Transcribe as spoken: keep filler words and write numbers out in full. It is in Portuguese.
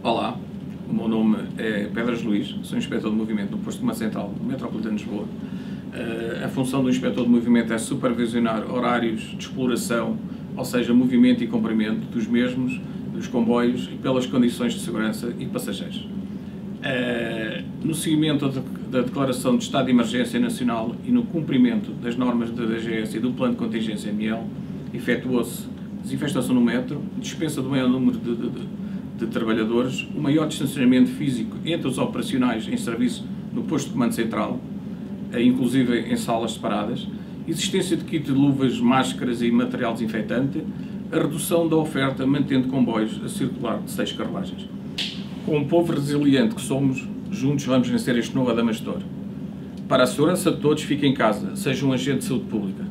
Olá, o meu nome é Pedras Luís, sou inspetor de movimento no posto de comando central do Metropolitano de Lisboa. A função do inspetor de movimento é supervisionar horários de exploração, ou seja, movimento e comprimento dos mesmos, dos comboios e pelas condições de segurança e passageiros. No seguimento da declaração de estado de emergência nacional e no cumprimento das normas da D G S e do plano de contingência M L, efetuou-se desinfestação no metro, dispensa do maior número de, de, de de trabalhadores, o maior distanciamento físico entre os operacionais em serviço no posto de comando central, inclusive em salas separadas, existência de kit de luvas, máscaras e material desinfetante, a redução da oferta mantendo comboios a circular de seis carruagens. Com um povo resiliente que somos, juntos vamos vencer este novo Adamastor. Para a segurança de todos, fique em casa, seja um agente de saúde pública.